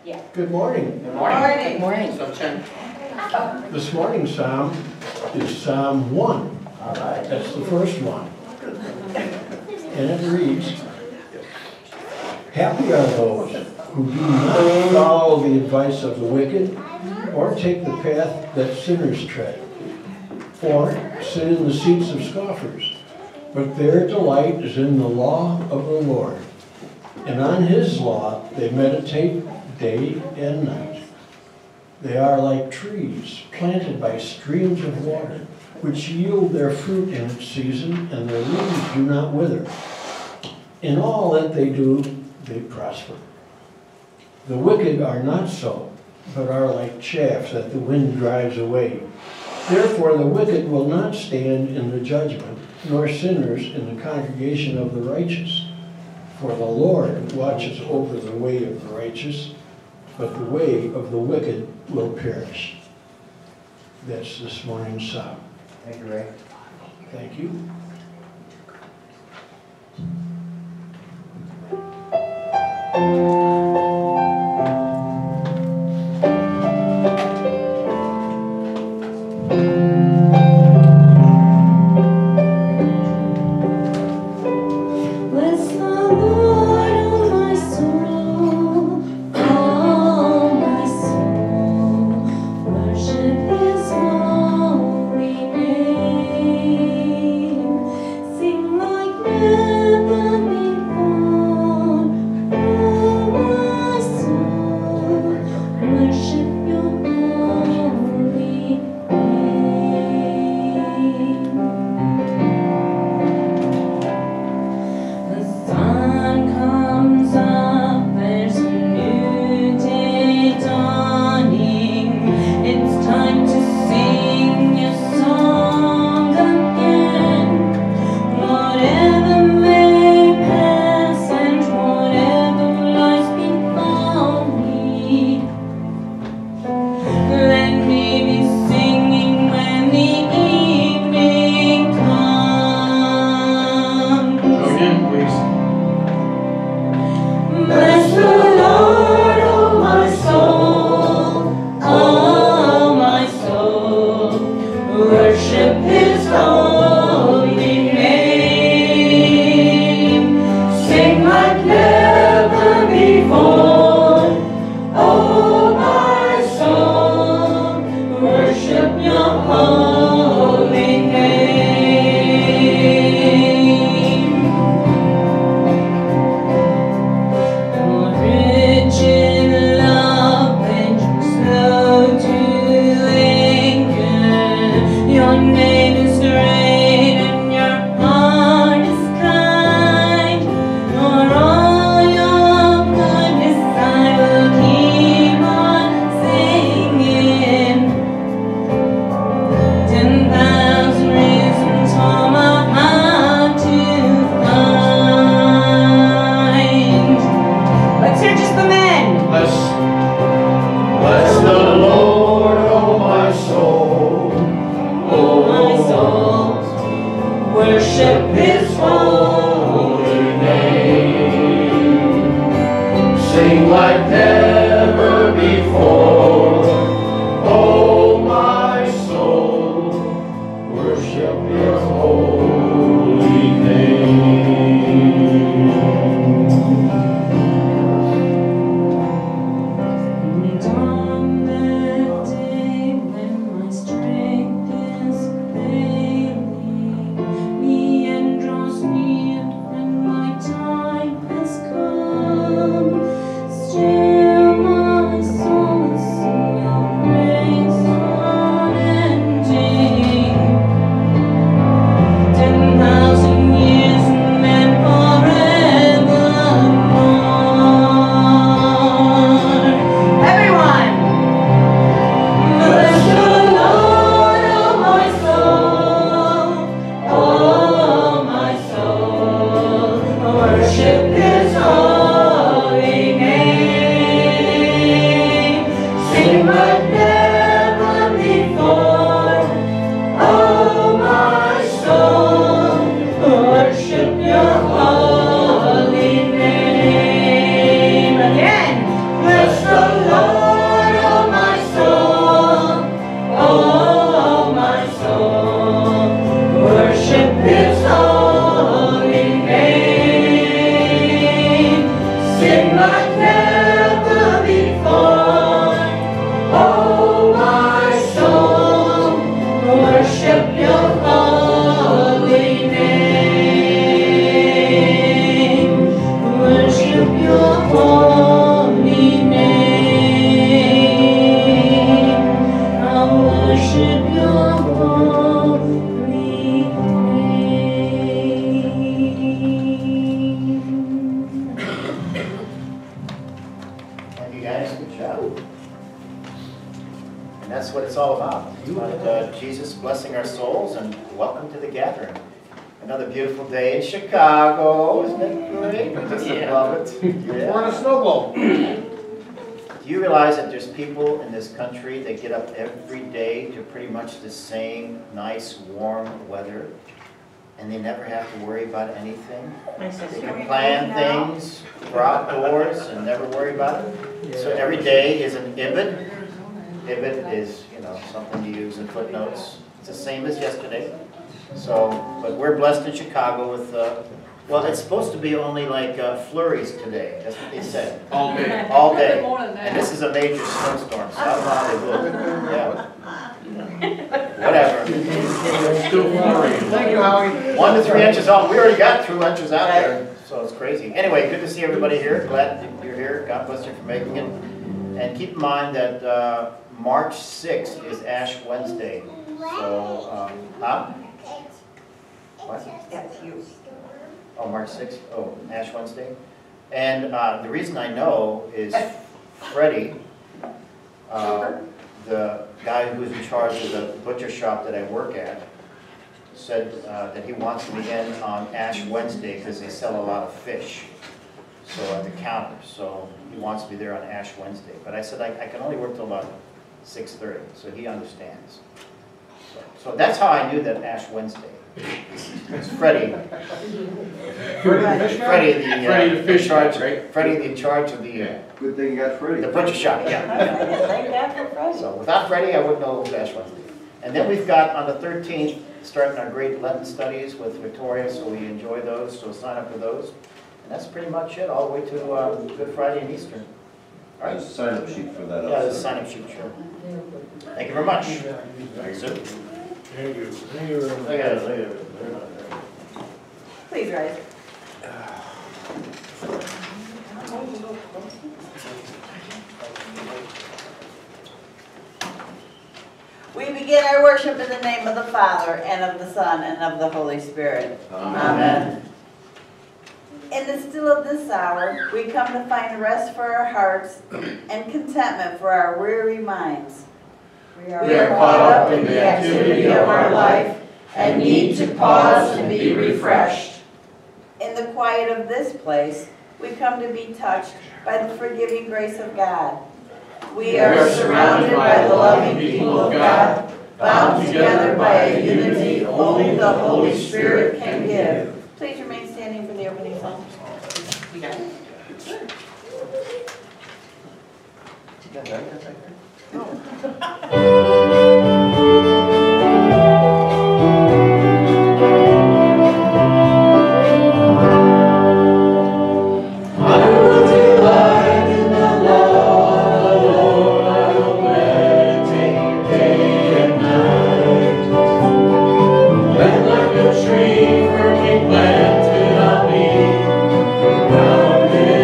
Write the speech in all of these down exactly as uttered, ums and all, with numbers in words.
Yeah. Good morning. Good morning. Good morning. So, Chen. This morning's psalm is Psalm one. All right. That's the first one. And it reads, "Happy are those who do not follow the advice of the wicked, or take the path that sinners tread, or sit in the seats of scoffers, but their delight is in the law of the Lord. And on his law they meditate day and night. They are like trees planted by streams of water, which yield their fruit in its season, and their leaves do not wither. In all that they do, they prosper. The wicked are not so, but are like chaff that the wind drives away. Therefore the wicked will not stand in the judgment, nor sinners in the congregation of the righteous. For the Lord watches over the way of the righteous, but the way of the wicked will perish." That's this morning's psalm. Thank you, Ray. Thank you. Bless the Lord, oh my soul, oh my soul, worship his holy name. it's all about. It's about uh, Jesus blessing our souls, and welcome to the gathering. Another beautiful day in Chicago. Isn't it great? I just Yeah. love it. Yeah. We're in a snow globe. Do you realize that there's people in this country that get up every day to pretty much the same nice, warm weather, and they never have to worry about anything? My They sister. can plan things for outdoors and never worry about it. So every day is an ibid. Ibid is, you know, something you use in footnotes. It's the same as yesterday. So, but we're blessed in Chicago with, uh, well, it's supposed to be only like uh, flurries today. That's what they said. All day. All day. And this is a major snowstorm, so I don't know how they do it. Yeah. Whatever. Still flurrying. Thank you, Howie. One to three inches off. We already got two inches out there, so it's crazy. Anyway, good to see everybody here. Glad that you're here. God bless you for making it. And keep in mind that uh, March sixth is Ash Wednesday. So, um, huh? What? That's you. Oh, March sixth? Oh, Ash Wednesday. And uh, the reason I know is Freddie, uh, the guy who's in charge of the butcher shop that I work at, said uh, that he wants me in on Ash Wednesday because they sell a lot of fish. So at the counter, so he wants me there on Ash Wednesday. But I said I, I can only work till about six thirty, so he understands. So, so that's how I knew that Ash Wednesday. It's Freddie. Freddie, Freddie, the, uh, Freddie the fish charge, guy, right? Freddie, the in charge of the uh, Good thing you got Freddie. the butcher shop. Yeah. Thank God for Friday. So without Freddie, I wouldn't know it was Ash Wednesday. And then we've got on the thirteenth, starting our great Lenten studies with Victoria, so we enjoy those. So sign up for those. And that's pretty much it, all the way to uh, Good Friday and Easter. All right. There's a sign-up sheet for that. Yeah, there's a also. sign-up sheet, sure. Thank you very much. Sue? Thank you. Thank you very much. Look at it, look at it. Please rise. We begin our worship in the name of the Father, and of the Son, and of the Holy Spirit. Amen. In the still of this hour, we come to find rest for our hearts and contentment for our weary minds. We are caught up in the activity of our life and need to pause and be refreshed. In the quiet of this place, we come to be touched by the forgiving grace of God. We are surrounded by the loving people of God, bound together by a unity only the Holy Spirit can give. Please remain standing for the opening song. You got it?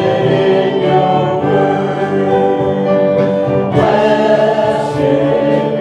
Blessed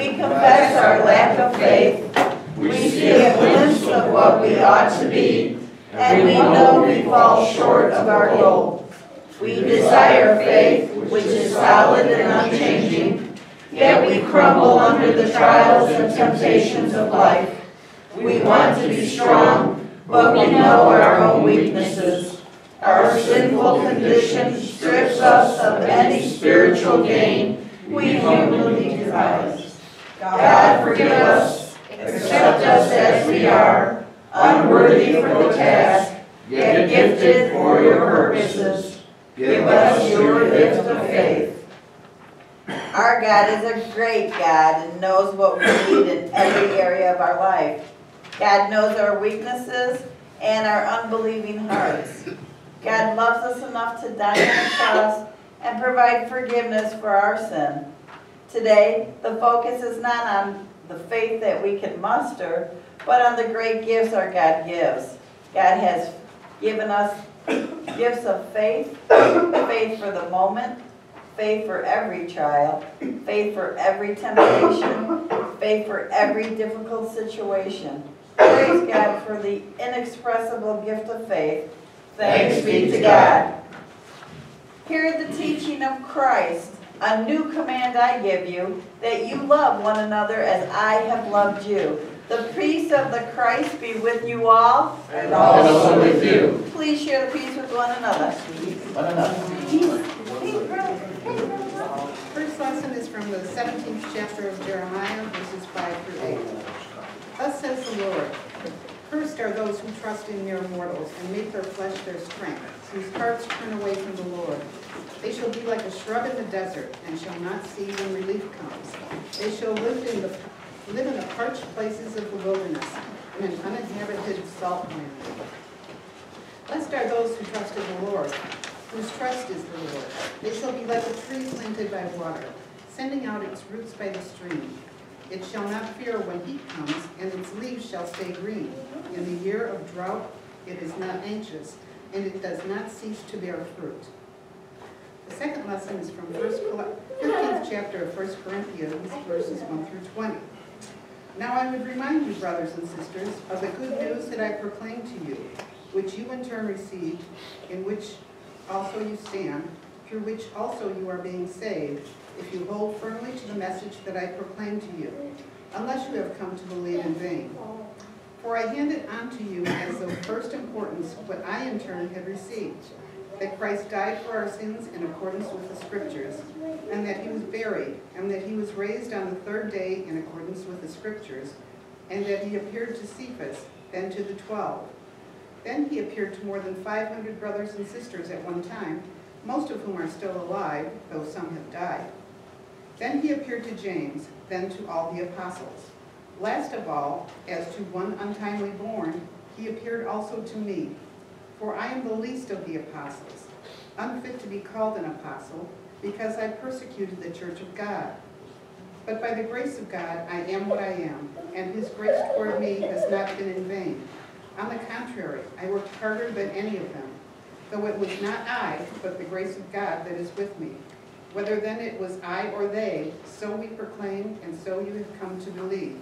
We confess our lack of faith. We see a glimpse of what we ought to be, and we know we fall short of our goal. We desire faith, which is solid and unchanging, yet we crumble under the trials and temptations of life. We want to be strong, but we know our own weaknesses. Our sinful condition strips us of any spiritual gain we humanly devise. God, forgive us, accept us as we are, unworthy for the task, yet gifted for your purposes. Give us your gift of faith. Our God is a great God and knows what we need in every area of our life. God knows our weaknesses and our unbelieving hearts. God loves us enough to die on the cross and provide forgiveness for our sin. Today, the focus is not on the faith that we can muster, but on the great gifts our God gives. God has given us gifts of faith, faith for the moment, faith for every trial, faith for every temptation, faith for every difficult situation. Praise God for the inexpressible gift of faith. Thanks be to God. Hear the teaching of Christ. A new command I give you, that you love one another as I have loved you. The peace of the Christ be with you all. And also with you. Please share the peace with one another. One another. First lesson is from the seventeenth chapter of Jeremiah, verses five through eight. Thus says the Lord, cursed are those who trust in mere mortals and make their flesh their strength, whose hearts turn away from the Lord. They shall be like a shrub in the desert and shall not see when relief comes. They shall live in the live in the parched places of the wilderness, in an uninhabited salt land. Blessed are those who trust in the Lord, whose trust is the Lord. They shall be like a tree planted by water, sending out its roots by the stream. It shall not fear when heat comes, and its leaves shall stay green. In the year of drought it is not anxious, and it does not cease to bear fruit. The second lesson is from fifteenth chapter of First Corinthians, verses one through twenty. Now I would remind you, brothers and sisters, of the good news that I proclaimed to you, which you in turn received, in which also you stand, through which also you are being saved, if you hold firmly to the message that I proclaimed to you, unless you have come to believe in vain. For I handed on to you as of first importance what I in turn had received, that Christ died for our sins in accordance with the Scriptures, and that he was buried, and that he was raised on the third day in accordance with the Scriptures, and that he appeared to Cephas, then to the twelve. Then he appeared to more than five hundred brothers and sisters at one time, most of whom are still alive, though some have died. Then he appeared to James, then to all the apostles. Last of all, as to one untimely born, he appeared also to me. For I am the least of the apostles, unfit to be called an apostle, because I persecuted the church of God. But by the grace of God I am what I am, and his grace toward me has not been in vain. On the contrary, I worked harder than any of them, though it was not I, but the grace of God that is with me. Whether then it was I or they, so we proclaim, and so you have come to believe.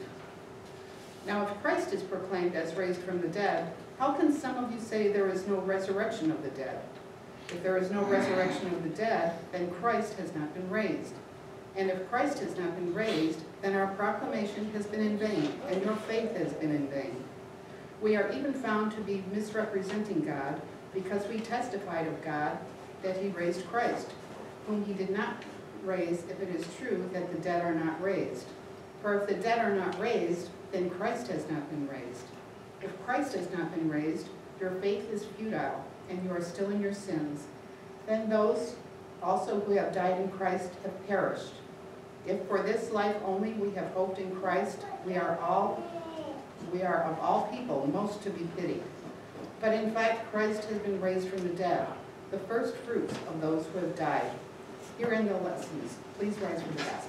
Now if Christ is proclaimed as raised from the dead, how can some of you say there is no resurrection of the dead? If there is no resurrection of the dead, then Christ has not been raised. And if Christ has not been raised, then our proclamation has been in vain, and your faith has been in vain. We are even found to be misrepresenting God, because we testified of God that he raised Christ, whom he did not raise, if it is true that the dead are not raised. For if the dead are not raised, then Christ has not been raised. If Christ has not been raised, your faith is futile, and you are still in your sins. Then those also who have died in Christ have perished. If for this life only we have hoped in Christ, we are all, we are of all people most to be pitied. But in fact, Christ has been raised from the dead, the first fruits of those who have died. Here end the lessons. Please rise for the gospel.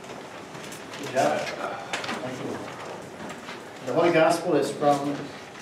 Good job. Thank you. The Holy Gospel is from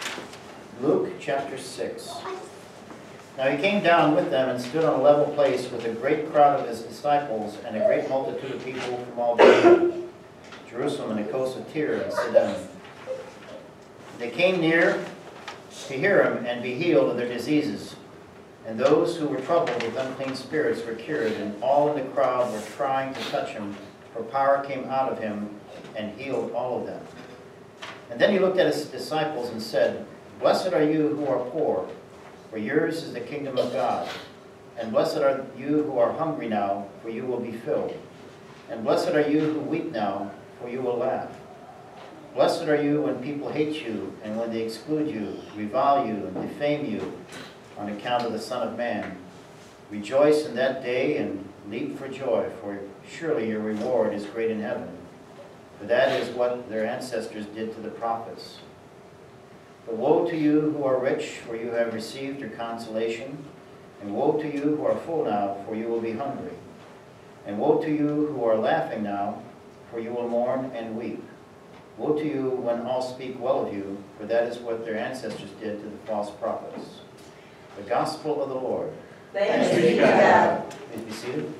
Luke chapter six. Now he came down with them and stood on a level place with a great crowd of his disciples and a great multitude of people from all Galilee. Jerusalem and the coast of Tyre and Sidon. They came near to hear him and be healed of their diseases. And those who were troubled with unclean spirits were cured, and all in the crowd were trying to touch him, for power came out of him and healed all of them. And then he looked at his disciples and said, Blessed are you who are poor, for yours is the kingdom of God. And blessed are you who are hungry now, for you will be filled. And blessed are you who weep now, for you will laugh. Blessed are you when people hate you, and when they exclude you, revile you, and defame you on account of the Son of Man. Rejoice in that day and leap for joy, for surely your reward is great in heaven. For that is what their ancestors did to the prophets. But woe to you who are rich, for you have received your consolation. And woe to you who are full now, for you will be hungry. And woe to you who are laughing now, for you will mourn and weep. Woe to you when all speak well of you, for that is what their ancestors did to the false prophets. The Gospel of the Lord. Thanks be to God. Please be seated.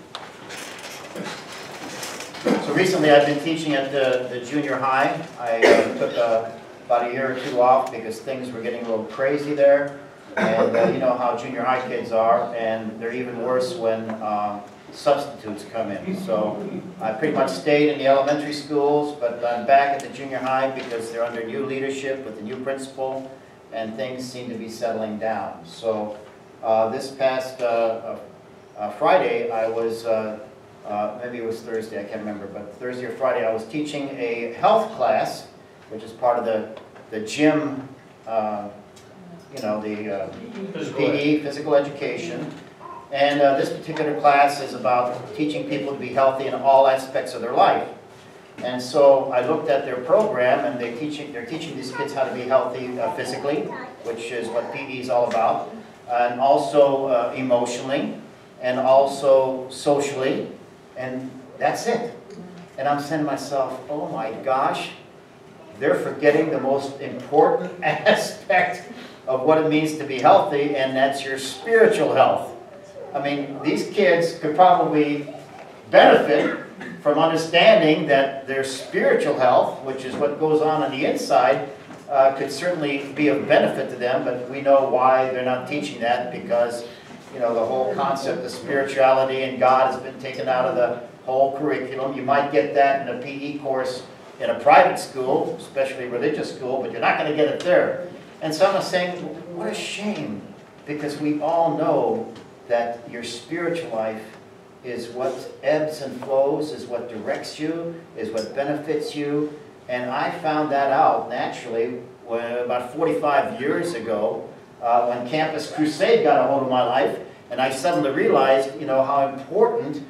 So recently I've been teaching at the, the junior high. I uh, took uh, about a year or two off because things were getting a little crazy there. And uh, you know how junior high kids are, and they're even worse when uh, substitutes come in. So I pretty much stayed in the elementary schools, but I'm back at the junior high because they're under new leadership with the new principal, and things seem to be settling down. So uh, this past uh, uh, Friday, I was, uh, uh, maybe it was Thursday, I can't remember, but Thursday or Friday, I was teaching a health class, which is part of the, the gym, uh, you know, the uh, P E, physical education. And uh, this particular class is about teaching people to be healthy in all aspects of their life. And so I looked at their program, and they teaching, they're teaching these kids how to be healthy uh, physically, which is what P E is all about, and also uh, emotionally, and also socially, and that's it. And I'm saying to myself, oh my gosh, they're forgetting the most important aspect of what it means to be healthy, and that's your spiritual health. I mean, these kids could probably benefit from understanding that their spiritual health, which is what goes on on the inside, uh, could certainly be of benefit to them, but we know why they're not teaching that, because, you know, the whole concept of spirituality and God has been taken out of the whole curriculum. You might get that in a P E course in a private school, especially religious school, but you're not going to get it there. And so I'm saying, what a shame, because we all know that your spiritual life is what ebbs and flows, is what directs you, is what benefits you. And I found that out naturally when, about forty-five years ago, uh, when Campus Crusade got a hold of my life, and I suddenly realized, you know, how important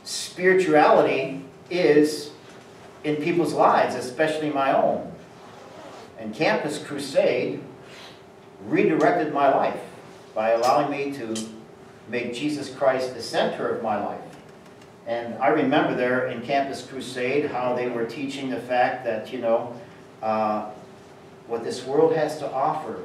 spirituality is in people's lives, especially my own. And Campus Crusade redirected my life by allowing me to make Jesus Christ the center of my life. And I remember there in Campus Crusade how they were teaching the fact that, you know, uh, what this world has to offer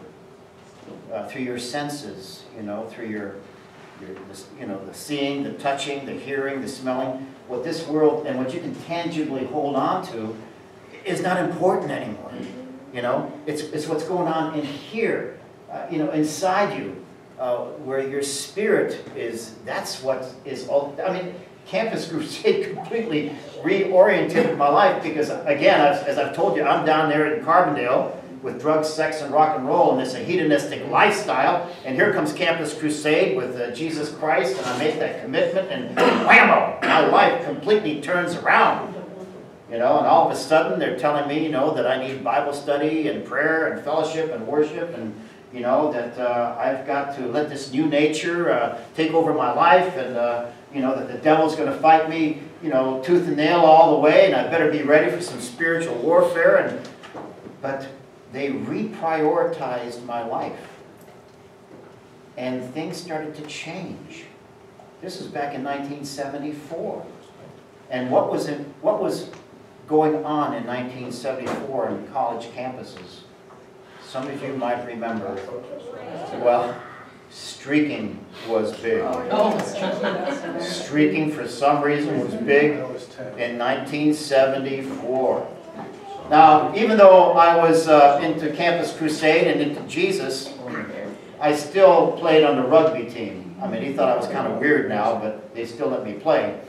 uh, through your senses, you know, through your, your, you know, the seeing, the touching, the hearing, the smelling, what this world and what you can tangibly hold on to is not important anymore. You know, it's, it's what's going on in here, uh, you know, inside you, uh, where your spirit is. That's what is all. I mean, Campus Crusade completely reoriented my life because, again, as, as I've told you, I'm down there in Carbondale with drugs, sex, and rock and roll, and it's a hedonistic lifestyle. And here comes Campus Crusade with uh, Jesus Christ, and I make that commitment, and whammo, my life completely turns around. You know, and all of a sudden they're telling me, you know, that I need Bible study and prayer and fellowship and worship, and you know that uh, I've got to let this new nature uh, take over my life, and uh, you know that the devil's going to fight me, you know, tooth and nail all the way, and I better be ready for some spiritual warfare. And but they reprioritized my life, and things started to change. This was back in nineteen seventy-four, and what was it? What was going on in nineteen seventy-four in college campuses? Some of you might remember. Well, streaking was big. Oh. Streaking for some reason was big in nineteen seventy-four. Now, even though I was uh, into Campus Crusade and into Jesus, I still played on the rugby team. I mean, he thought I was kind of weird now, but they still let me play.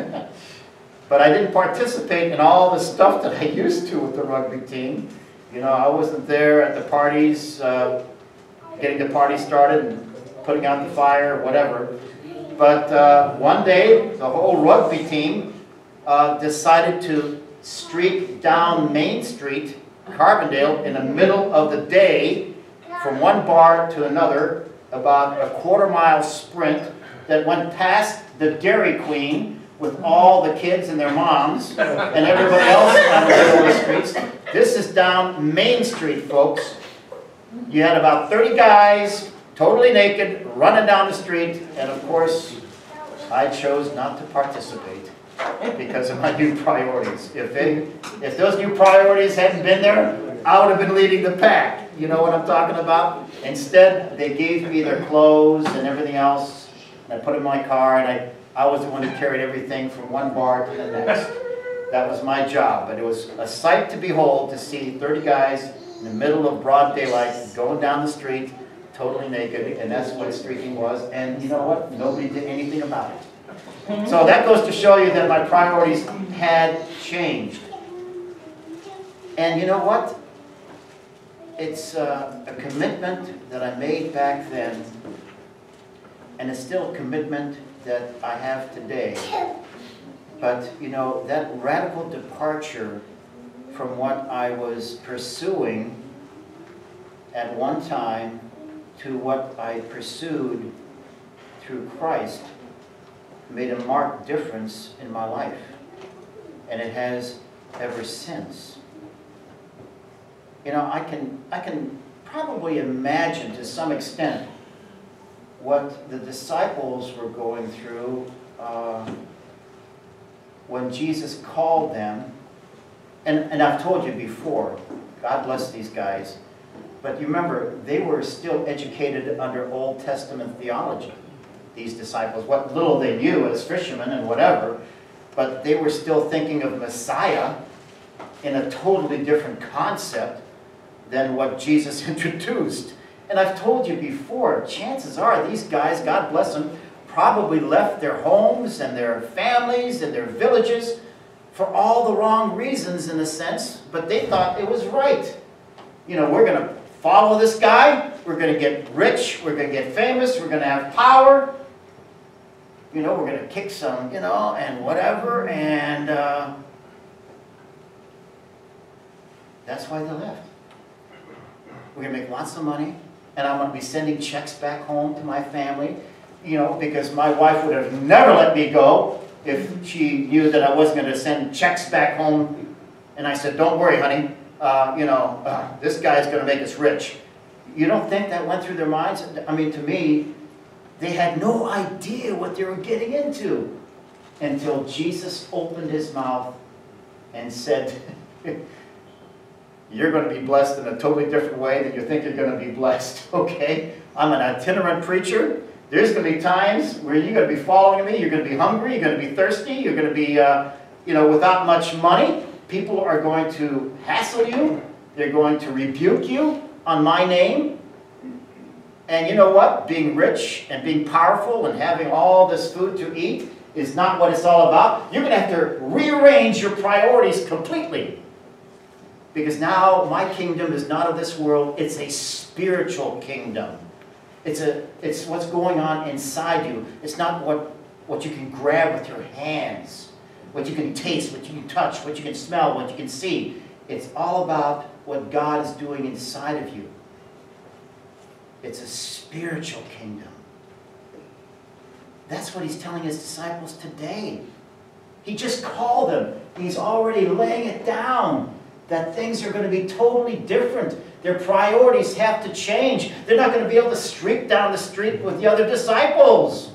But I didn't participate in all the stuff that I used to with the rugby team. You know, I wasn't there at the parties, uh, getting the party started and putting out the fire, whatever. But uh, one day, the whole rugby team uh, decided to streak down Main Street, Carbondale, in the middle of the day, from one bar to another, about a quarter mile sprint that went past the Dairy Queen with all the kids and their moms and everybody else on the middle of the streets. This is down Main Street, folks. You had about thirty guys, totally naked, running down the street, and of course, I chose not to participate because of my new priorities. If, they, if those new priorities hadn't been there, I would have been leading the pack. You know what I'm talking about? Instead, they gave me their clothes and everything else, and I put them in my car, and I, I was the one who carried everything from one bar to the next. That was my job, but it was a sight to behold to see thirty guys in the middle of broad daylight going down the street, totally naked, and that's what streaking was, and you know what? Nobody did anything about it. So that goes to show you that my priorities had changed. And you know what? It's uh, a commitment that I made back then, and it's still a commitment that I have today. But, you know, that radical departure from what I was pursuing at one time to what I pursued through Christ made a marked difference in my life. And it has ever since. You know, I can, I can probably imagine to some extent what the disciples were going through uh, when Jesus called them. And, and I've told you before, God bless these guys, but you remember, they were still educated under Old Testament theology, these disciples. What little they knew as fishermen and whatever, but they were still thinking of Messiah in a totally different concept than what Jesus introduced. And I've told you before, chances are these guys, God bless them, probably left their homes and their families and their villages for all the wrong reasons in a sense, but they thought it was right. You know, we're going to follow this guy, we're going to get rich, we're going to get famous, we're going to have power, you know, we're going to kick some, you know, and whatever, and uh, that's why they left. We're going to make lots of money, and I'm going to be sending checks back home to my family, you know, because my wife would have never let me go if she knew that I wasn't going to send checks back home. And I said, don't worry, honey, uh, you know, uh, this guy's going to make us rich. You don't think that went through their minds? I mean, to me, they had no idea what they were getting into until Jesus opened his mouth and said, you're going to be blessed in a totally different way than you think you're going to be blessed, okay? I'm an itinerant preacher. There's going to be times where you're going to be following me, you're going to be hungry, you're going to be thirsty, you're going to be, uh, you know, without much money. People are going to hassle you. They're going to rebuke you on my name. And you know what? Being rich and being powerful and having all this food to eat is not what it's all about. You're going to have to rearrange your priorities completely. Because now my kingdom is not of this world, it's a spiritual kingdom. It's, a, it's what's going on inside you. It's not what, what you can grab with your hands, what you can taste, what you can touch, what you can smell, what you can see. It's all about what God is doing inside of you. It's a spiritual kingdom. That's what he's telling his disciples today. He just called them. He's already laying it down that things are going to be totally different. Their priorities have to change. They're not going to be able to streak down the street with the other disciples.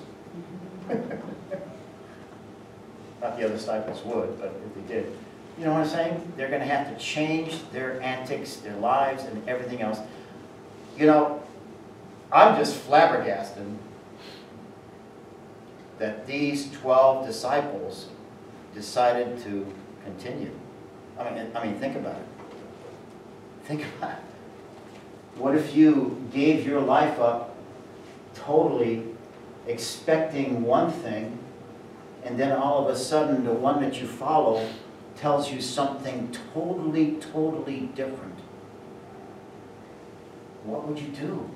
Not the other disciples would, but if they did. You know what I'm saying? They're going to have to change their antics, their lives, and everything else. You know, I'm just flabbergasted that these twelve disciples decided to continue. I mean, I mean, think about it. Think about it. What if you gave your life up totally expecting one thing, and then all of a sudden the one that you follow tells you something totally, totally different? What would you do?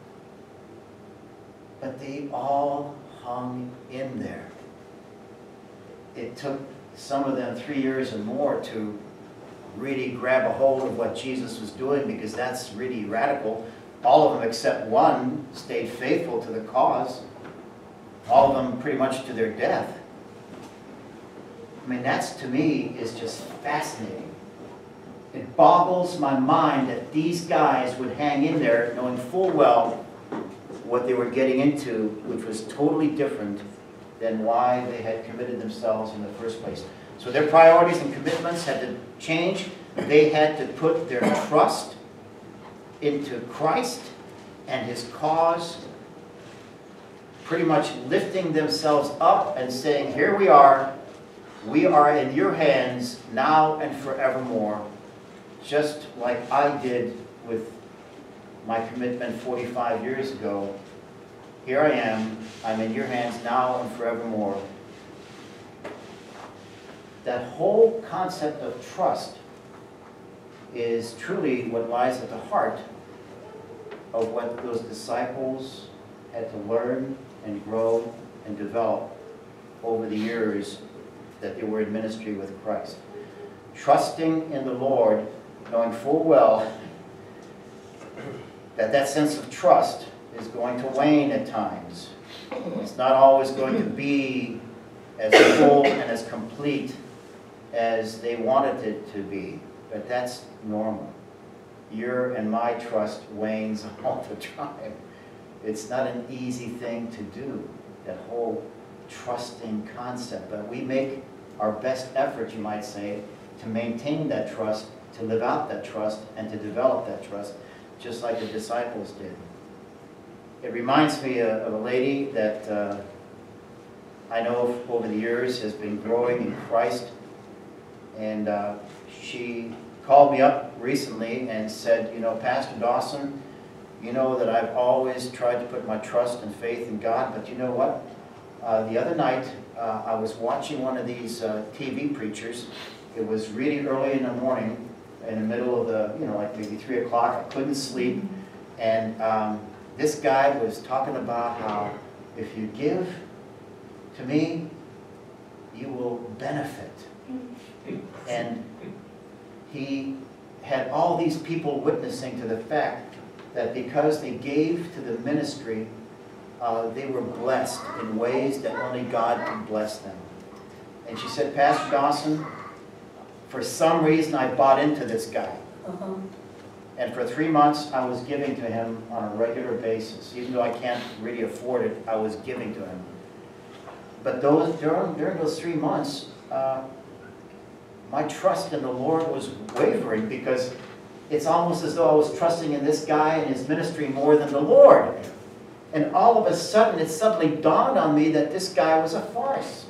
But they all hung in there. It took some of them three years and more to really grab a hold of what Jesus was doing, because that's really radical. All of them except one stayed faithful to the cause. All of them pretty much to their death. I mean, that's, to me, is just fascinating. It boggles my mind that these guys would hang in there knowing full well what they were getting into, which was totally different than why they had committed themselves in the first place. So their priorities and commitments had to change. They had to put their trust into Christ and His cause, pretty much lifting themselves up and saying, here we are, we are in your hands now and forevermore, just like I did with my commitment forty-five years ago. Here I am, I'm in your hands now and forevermore. That whole concept of trust is truly what lies at the heart of what those disciples had to learn and grow and develop over the years that they were in ministry with Christ. Trusting in the Lord, knowing full well that that sense of trust is going to wane at times. It's not always going to be as full and as complete as they wanted it to be, but that's normal. Your and my trust wanes all the time. It's not an easy thing to do, that whole trusting concept, but we make our best effort, you might say, to maintain that trust, to live out that trust, and to develop that trust, just like the disciples did. It reminds me of a lady that uh, I know over the years has been growing in Christ, and uh, she called me up recently and said, you know, Pastor Dawson, you know that I've always tried to put my trust and faith in God, but you know what? Uh, the other night, uh, I was watching one of these uh, T V preachers. It was really early in the morning, in the middle of the, you know, like maybe three o'clock. I couldn't sleep, and um, this guy was talking about how if you give to me, you will benefit. And he had all these people witnessing to the fact that because they gave to the ministry, uh, they were blessed in ways that only God can bless them. And she said, Pastor Dawson, for some reason I bought into this guy. Uh-huh. And for three months I was giving to him on a regular basis. Even though I can't really afford it, I was giving to him. But those during, during those three months, uh, my trust in the Lord was wavering, because it's almost as though I was trusting in this guy and his ministry more than the Lord. And all of a sudden, it suddenly dawned on me that this guy was a farce.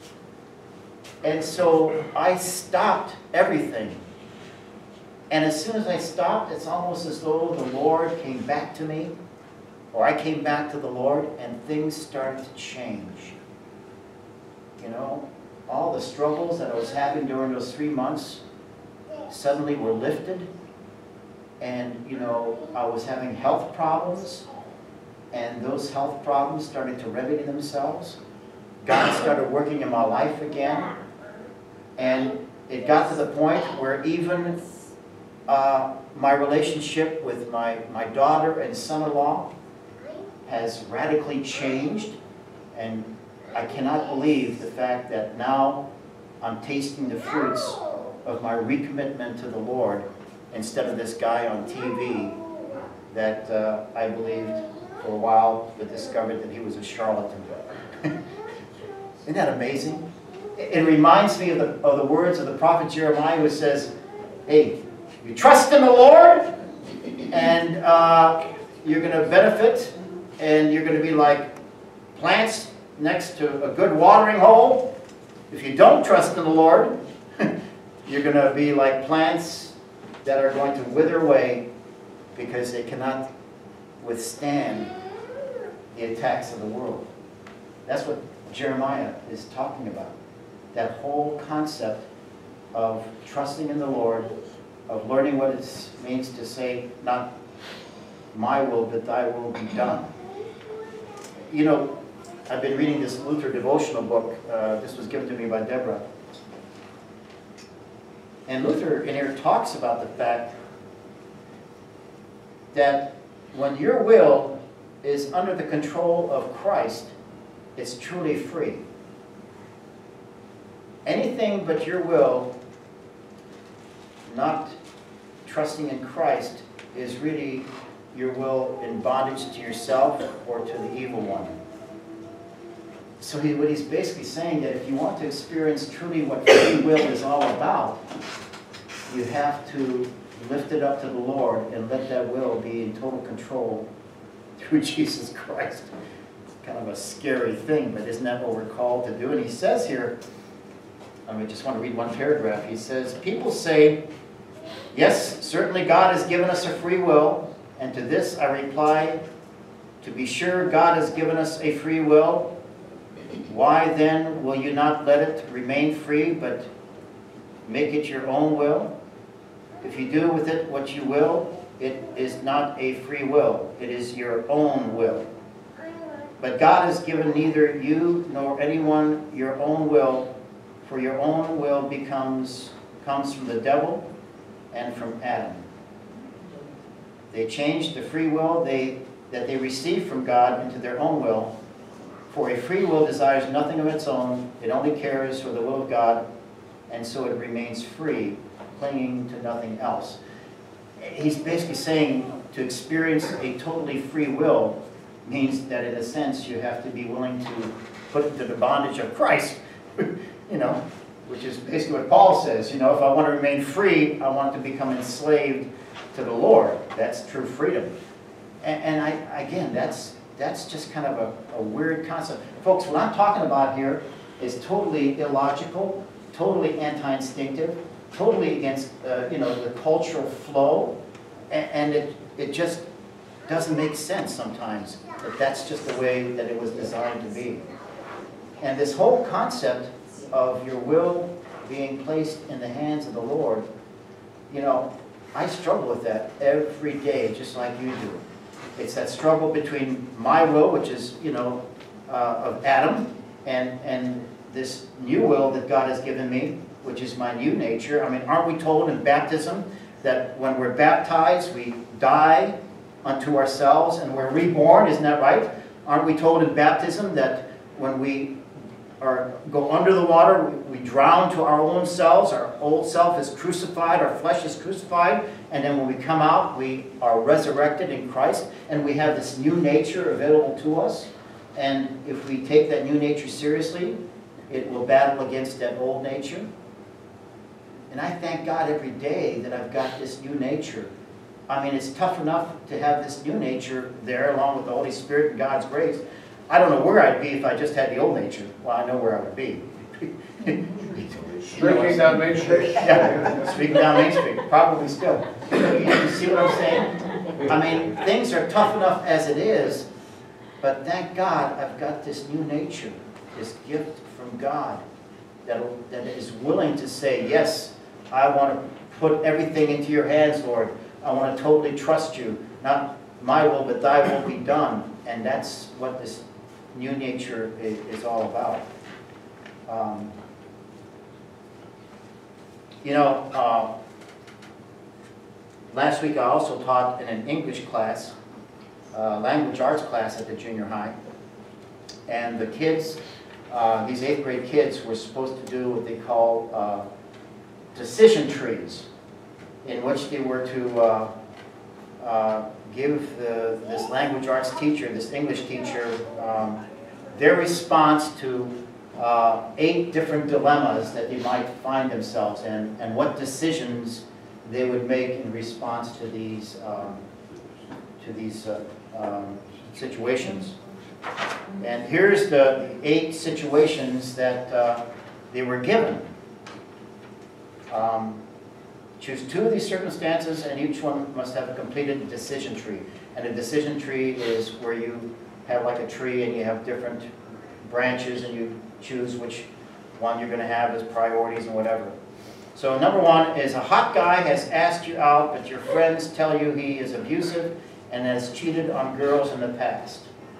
And so I stopped everything. And as soon as I stopped, it's almost as though the Lord came back to me, or I came back to the Lord, and things started to change. You know, all the struggles that I was having during those three months suddenly were lifted. And, you know, I was having health problems, and those health problems started to remedy themselves. God started working in my life again. And it got to the point where even uh, my relationship with my, my daughter and son-in-law has radically changed. And I cannot believe the fact that now I'm tasting the fruits of my recommitment to the Lord, instead of this guy on T V that uh, I believed for a while, but discovered that he was a charlatan. Isn't that amazing? It, it reminds me of the, of the words of the prophet Jeremiah, who says, hey, you trust in the Lord, and uh, you're going to benefit, and you're going to be like plants next to a good watering hole. If you don't trust in the Lord, you're going to be like plants that are going to wither away because they cannot withstand the attacks of the world. That's what Jeremiah is talking about. That whole concept of trusting in the Lord, of learning what it means to say, not my will, but thy will be done. You know, I've been reading this Luther devotional book. Uh, this was given to me by Deborah. And Luther in here talks about the fact that when your will is under the control of Christ, it's truly free. Anything but your will, not trusting in Christ, is really your will in bondage to yourself or to the evil one. So he, what he's basically saying, that if you want to experience truly what free will is all about, you have to lift it up to the Lord and let that will be in total control through Jesus Christ. It's kind of a scary thing, but isn't that what we're called to do? And he says here, I mean, I just want to read one paragraph. He says, people say, yes, certainly God has given us a free will, and to this I reply, to be sure God has given us a free will. Why then will you not let it remain free, but make it your own will? If you do with it what you will, it is not a free will. It is your own will. But God has given neither you nor anyone your own will, for your own will becomes comes from the devil and from Adam. They changed the free will they, that they received from God into their own will. For a free will desires nothing of its own. It only cares for the will of God, and so it remains free, clinging to nothing else. He's basically saying to experience a totally free will means that in a sense you have to be willing to put into the bondage of Christ, you know, which is basically what Paul says. You know, if I want to remain free, I want to become enslaved to the Lord. That's true freedom. And, and I, again, that's that's just kind of a, a weird concept. Folks, what I'm talking about here is totally illogical, totally anti-instinctive, totally against uh, you know, the cultural flow, and, and it, it just doesn't make sense sometimes that that's just the way that it was designed to be. And this whole concept of your will being placed in the hands of the Lord, you know, I struggle with that every day, just like you do. It's that struggle between my will, which is, you know, uh, of Adam, and, and this new will that God has given me, which is my new nature. I mean, aren't we told in baptism that when we're baptized, we die unto ourselves and we're reborn? Isn't that right? Aren't we told in baptism that when we are, go under the water, we, we drown to our own selves, our old self is crucified, our flesh is crucified, and then when we come out, we are resurrected in Christ, and we have this new nature available to us. And if we take that new nature seriously, it will battle against that old nature. And I thank God every day that I've got this new nature. I mean, it's tough enough to have this new nature there along with the Holy Spirit and God's grace. I don't know where I'd be if I just had the old nature. Well, I know where I would be. Streaking down Main Street. Yeah, streaking down Main Street, probably still. You see what I'm saying? I mean, things are tough enough as it is, but thank God I've got this new nature, this gift from God that, that is willing to say, yes, I want to put everything into your hands, Lord. I want to totally trust you. Not my will, but thy will be done. And that's what this new nature is, is all about. Um, you know, uh, last week I also taught in an English class, uh, language arts class at the junior high. And the kids, uh, these eighth grade kids, were supposed to do what they call uh, decision trees, in which they were to uh, uh, give the, this language arts teacher, this English teacher, um, their response to uh, eight different dilemmas that they might find themselves in, and what decisions they would make in response to these um, to these uh, um, situations. And here's the eight situations that uh, they were given. Um, choose two of these circumstances, and each one must have a completed decision tree. And a decision tree is where you have like a tree and you have different branches and you choose which one you're going to have as priorities and whatever. So number one is a hot guy has asked you out, but your friends tell you he is abusive and has cheated on girls in the past.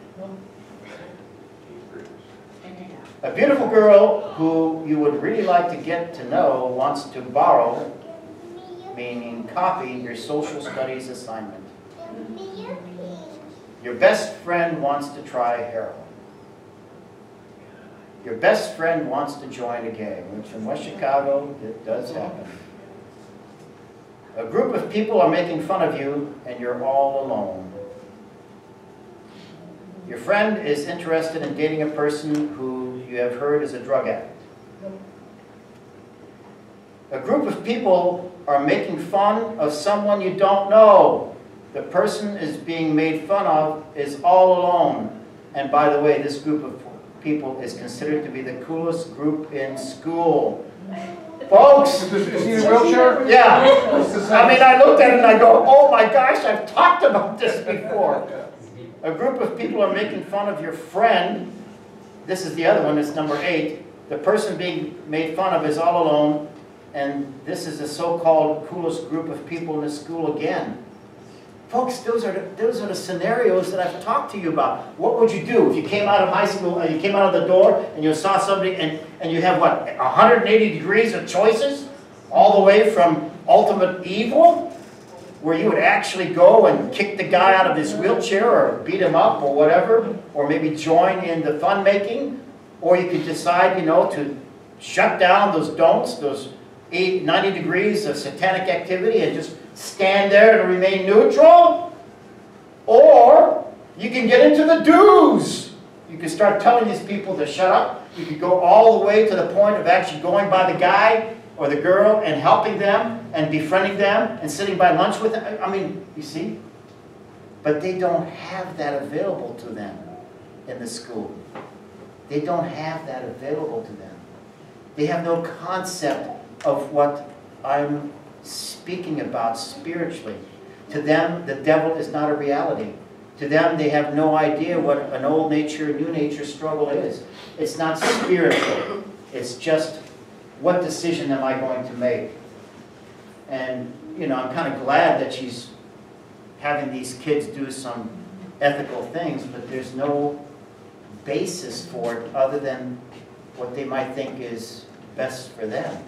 A beautiful girl who you would really like to get to know wants to borrow, meaning copy, your social studies assignment. Your best friend wants to try heroin. Your best friend wants to join a gang, which in West Chicago, it does happen. A group of people are making fun of you, and you're all alone. Your friend is interested in dating a person who you have heard is a drug addict. A group of people are making fun of someone you don't know. The person is being made fun of is all alone. And by the way, this group of people is considered to be the coolest group in school. Folks! Is he in a wheelchair? Yeah. I mean, I looked at it and I go, oh my gosh, I've talked about this before. A group of people are making fun of your friend. This is the other one, it's number eight. The person being made fun of is all alone, and this is the so-called coolest group of people in the school again. Folks, those are, the, those are the scenarios that I've talked to you about. What would you do if you came out of high school, and you came out of the door, and you saw somebody, and, and you have, what, one hundred eighty degrees of choices? All the way from ultimate evil, where you would actually go and kick the guy out of his wheelchair, or beat him up, or whatever, or maybe join in the fun-making, or you could decide, you know, to shut down those don'ts, those eight, ninety degrees of satanic activity, and just stand there and remain neutral. Or you can get into the do's. You can start telling these people to shut up. You could go all the way to the point of actually going by the guy or the girl and helping them and befriending them and sitting by lunch with them. I mean, you see? But they don't have that available to them in the school. They don't have that available to them. They have no concept of what I'm speaking about spiritually. To them, the devil is not a reality. To them, they have no idea what an old nature, new nature struggle is. It's not spiritual. It's just, what decision am I going to make? And, you know, I'm kind of glad that she's having these kids do some ethical things, but there's no basis for it other than what they might think is best for them.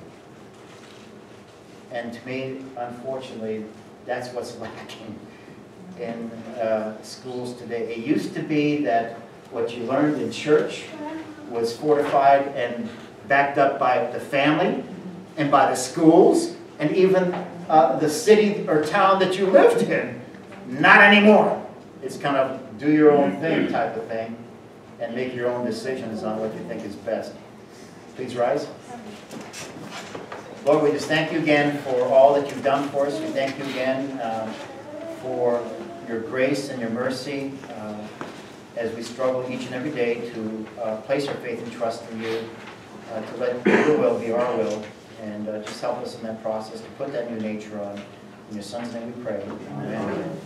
And to me, unfortunately, that's what's lacking in uh, schools today. It used to be that what you learned in church was fortified and backed up by the family and by the schools and even uh, the city or town that you lived in. Not anymore. It's kind of do your own thing type of thing and make your own decisions on what you think is best. Please rise. Lord, we just thank you again for all that you've done for us. We thank you again uh, for your grace and your mercy uh, as we struggle each and every day to uh, place our faith and trust in you, uh, to let your will be our will, and uh, just help us in that process to put that new nature on. In your Son's name we pray. Amen.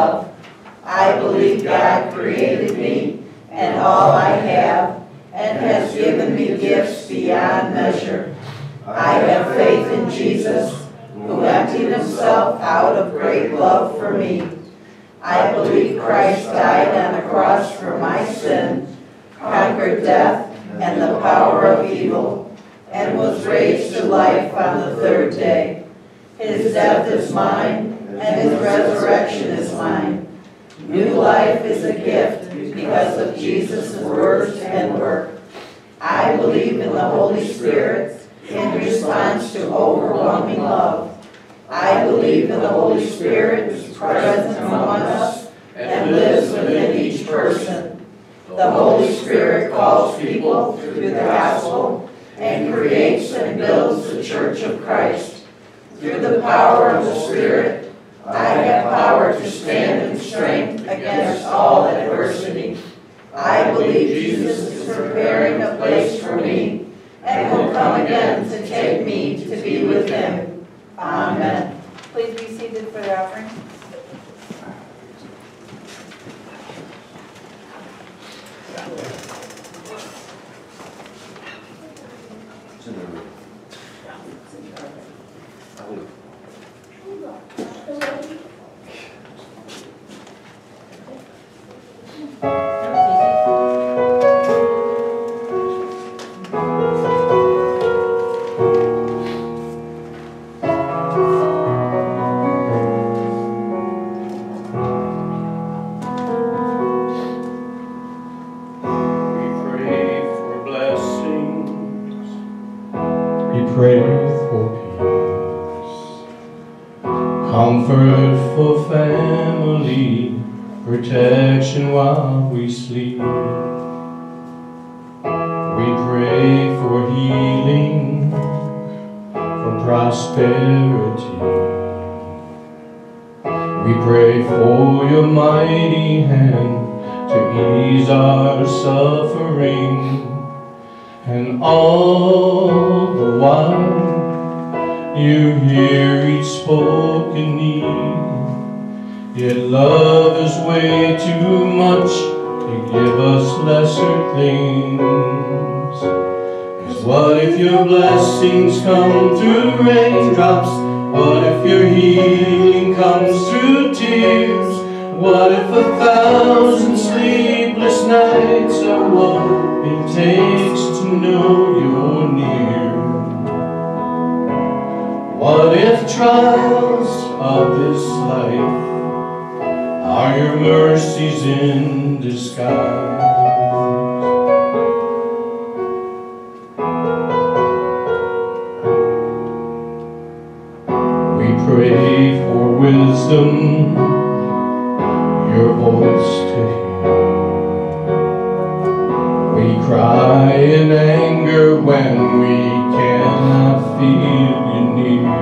love. I believe God created me and all I have, and has given me gifts beyond measure. I have faith in Jesus, who emptied himself out of great love for me. I believe Christ died on the cross for my sin, conquered death and the power of evil, and was raised to life on the third day. His death is mine, and his resurrection is mine. New life is a gift because of Jesus' words and work. I believe in the Holy Spirit in response to overwhelming love. I believe in the Holy Spirit is present among us and lives within each person. The Holy Spirit calls people through the gospel and creates and builds the church of Christ. Through the power of the Spirit, I have power to stand in strength against all adversity. I believe Jesus is preparing a place for me and will come again to take me to be with him. Amen. Please be seated for the offering. It's in the- Comfort for family, protection while we sleep. We pray for healing, for prosperity. We pray for your mighty hand to ease our suffering, and all the while you hear each spoken need. Yet love is way too much to give us lesser things. 'Cause what if your blessings come through raindrops? What if your healing comes through tears? What if a thousand sleepless nights are what it takes to know you're near? What if trials of this life are your mercies in disguise? We pray for wisdom, your voice to hear. We cry in anger when we cannot feel you near.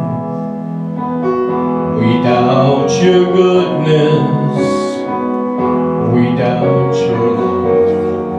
We doubt your goodness, we doubt your love,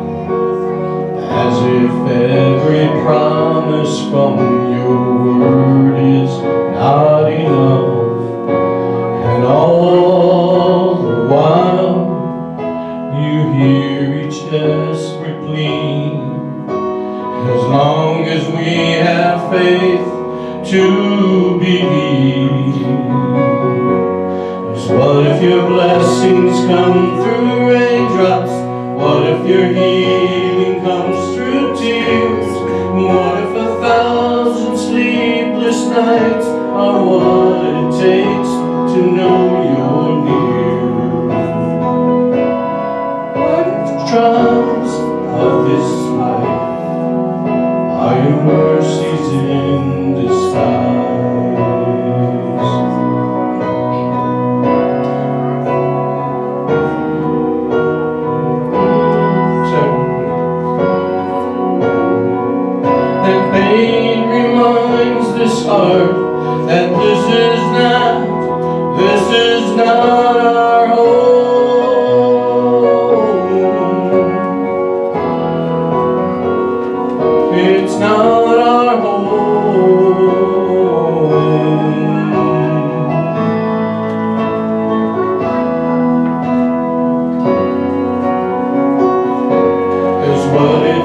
as if every promise from your word is not enough. And all the while you hear each desperate plea. As long as we have faith to believe. 'Cause what if your blessings come through raindrops? What if your healing comes through tears? What if a thousand sleepless nights are what it takes to know you're near? What if trials of this life are your mercies in disguise? That pain reminds this heart that this is not, this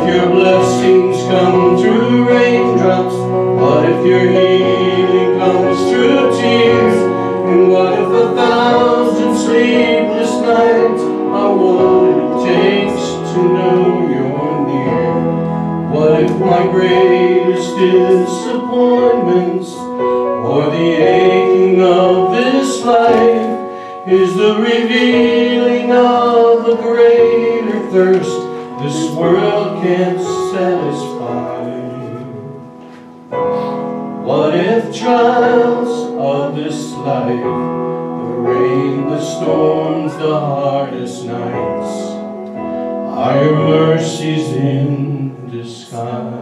your blessings come through raindrops? What if your healing comes through tears? And what if a thousand sleepless nights are what it takes to know you're near? What if my greatest disappointments or the aching of this life is the revealing of a greater thirst this world can't satisfy? What if trials of this life, the rain, the storms, the hardest nights, are your mercies in disguise?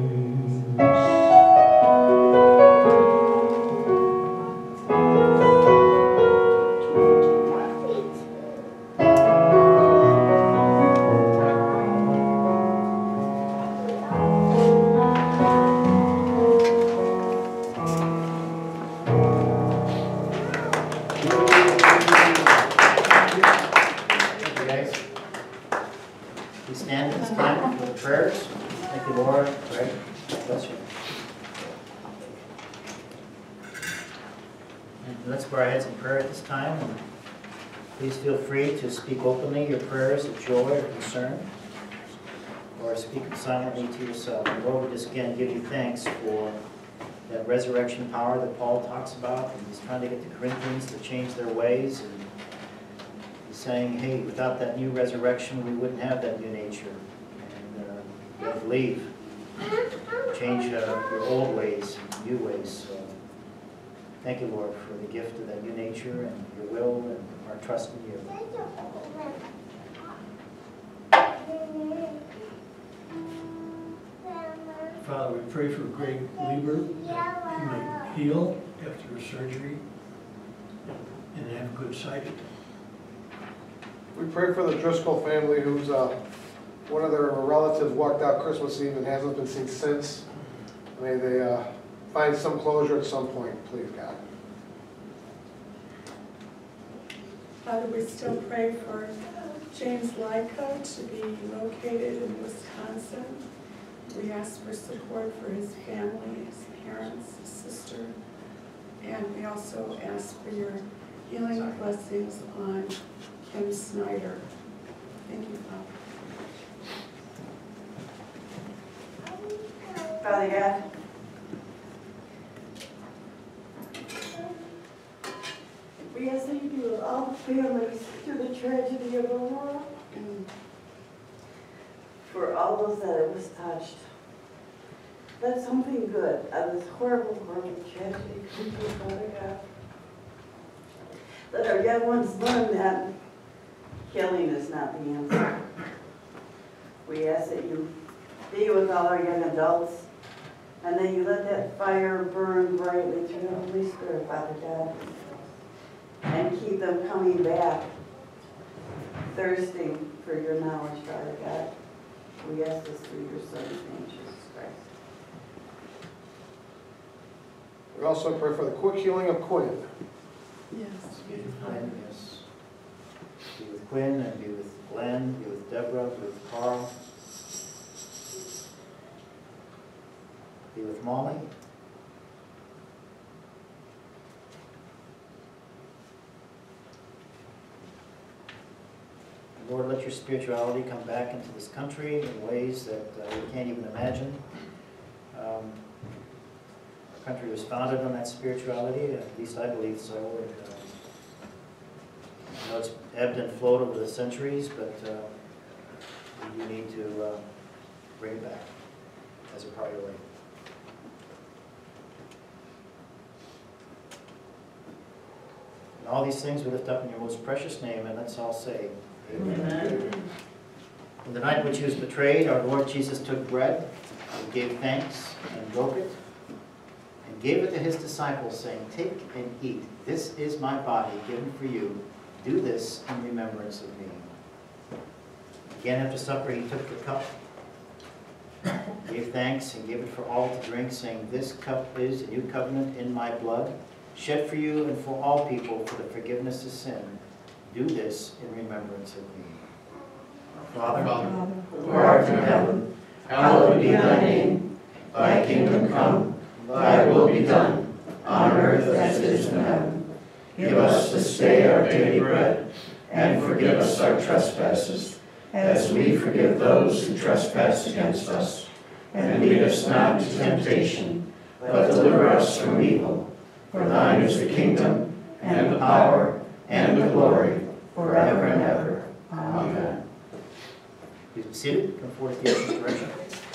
Please feel free to speak openly your prayers of joy or concern, or speak silently to yourself. And Lord, we just again give you thanks for that resurrection power that Paul talks about. And he's trying to get the Corinthians to change their ways. And he's saying, hey, without that new resurrection, we wouldn't have that new nature. And uh, you have to leave. Change uh, your old ways and new ways. So thank you, Lord, for the gift of that new nature and your will and our trust in you. Father, we pray for Greg Lieber, that he might heal after his surgery and have good sight. We pray for the Driscoll family who's uh, one of their relatives walked out Christmas Eve and hasn't been seen since. May they uh, find some closure at some point, please, God. Father, we still pray for James Lyca to be located in Wisconsin. We ask for support for his family, his parents, his sister, and we also ask for your healing blessings on Kim Snyder. Thank you, Father. Father God, we ask that you be with all the families through the tragedy of Aurora, and for all those that it was touched. Let something good out of this horrible, horrible tragedy come to Father God. Let our young ones learn that killing is not the answer. We ask that you be with all our young adults, and that you let that fire burn brightly through the Holy Spirit, Father God, and keep them coming back, thirsting for your knowledge, Father God. We ask this through your Son's name, Jesus Christ. We also pray for the quick healing of Quinn. Yes. Be with Quinn, yes. Be with Quinn and be with Glenn, be with Deborah, be with Carl. Be with Molly. Lord, let your spirituality come back into this country in ways that uh, we can't even imagine. Um, our country was founded on that spirituality, at least I believe so. And, uh, I know it's ebbed and flowed over the centuries, but uh, we need to uh, bring it back as a priority. And all these things we lift up in your most precious name, and let's all say, Amen. On the night in which he was betrayed, our Lord Jesus took bread, and gave thanks, and broke it, and gave it to his disciples, saying, take and eat. This is my body given for you. Do this in remembrance of me. Again, after supper, he took the cup, gave thanks, and gave it for all to drink, saying, this cup is a new covenant in my blood, shed for you and for all people for the forgiveness of sin. Do this in remembrance of me. Our Father, who art in heaven, hallowed be thy name. Thy kingdom come, thy will be done, on earth as it is in heaven. Give us this day our daily bread, and forgive us our trespasses, as we forgive those who trespass against us. And lead us not into temptation, but deliver us from evil. For thine is the kingdom, and the power, and the glory, forever and ever. Amen. Please be seated. Come forward to the ushers' direction.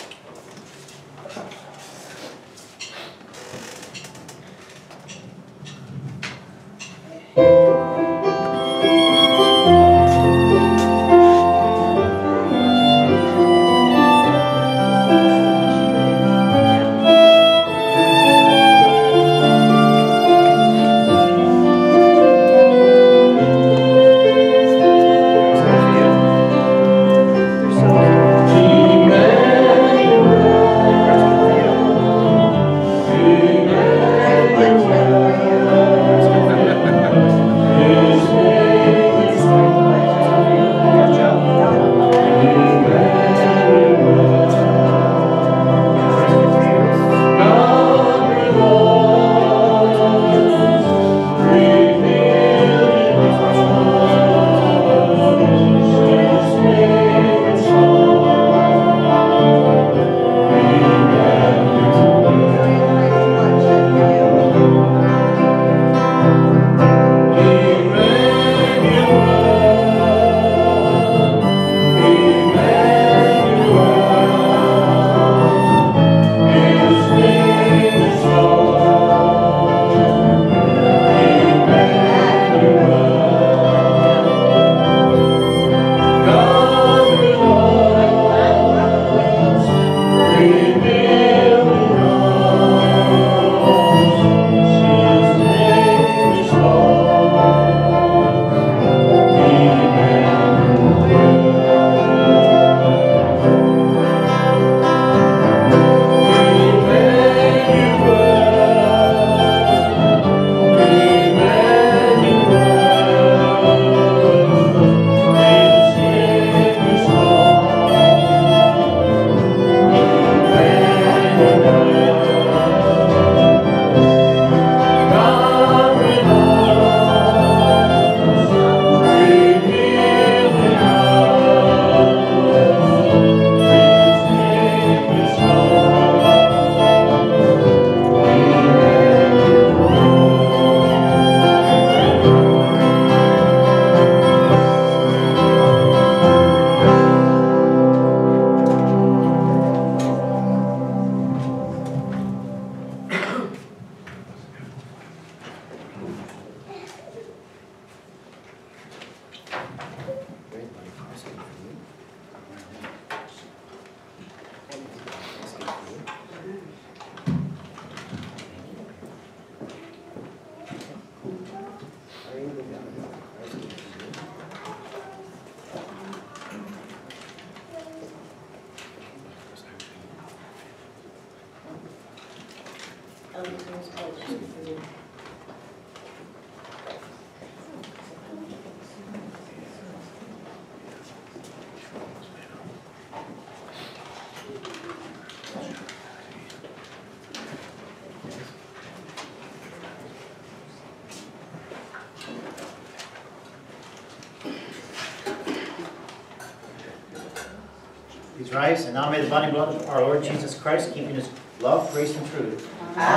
Please rise, and now may the body and blood of our Lord Jesus Christ keep in his love, grace, and truth.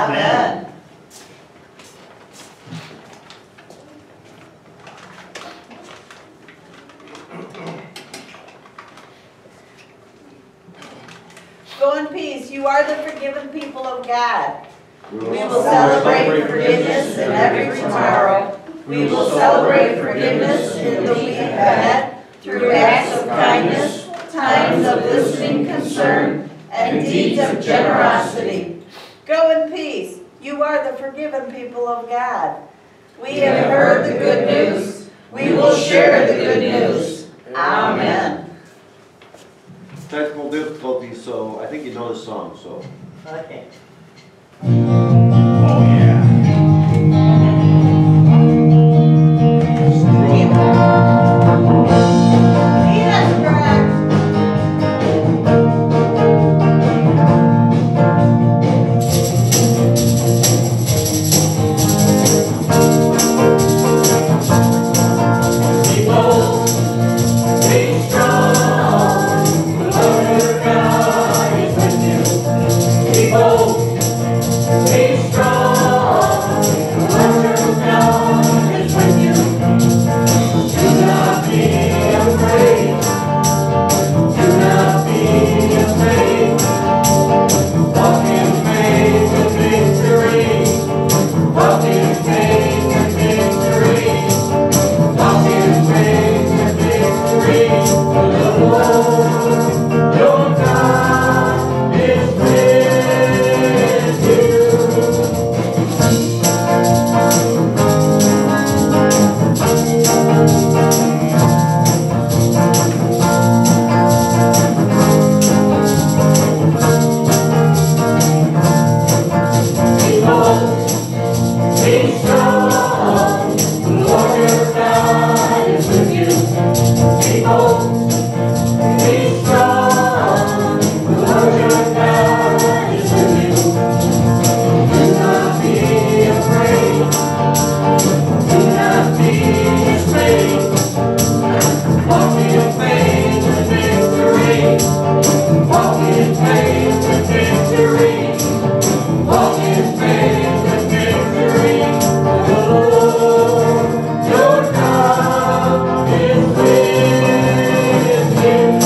Amen. Go in peace. You are the forgiven people of God. We will celebrate forgiveness in every tomorrow. We will celebrate forgiveness in the week ahead through acts of kindness, times of listening concern, and deeds of generosity. Go in peace. You are the forgiven people of God. We have heard the good news. We will share the good news. Amen. Technical difficulties, so I think you know the song, so. Okay. Oh, yeah. He has correct. hope. Be strong, the Lord your God is with you. Do not be afraid. Do not be dismayed. Walk in faith and victory. Walk in faith and victory. Walk in faith and victory. The Lord your God is with you.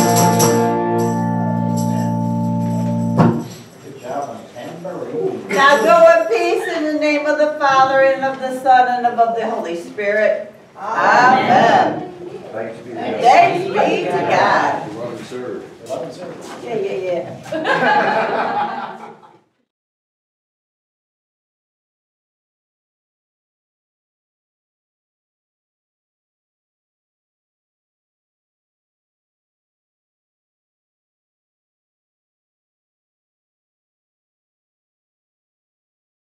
Good job on tambourine. Now go in peace in the name of the Father, and of the Son, and of the Holy Spirit. Amen. Thanks be to And God. thanks be to God. Love and serve. Love and service. Yeah, yeah, yeah.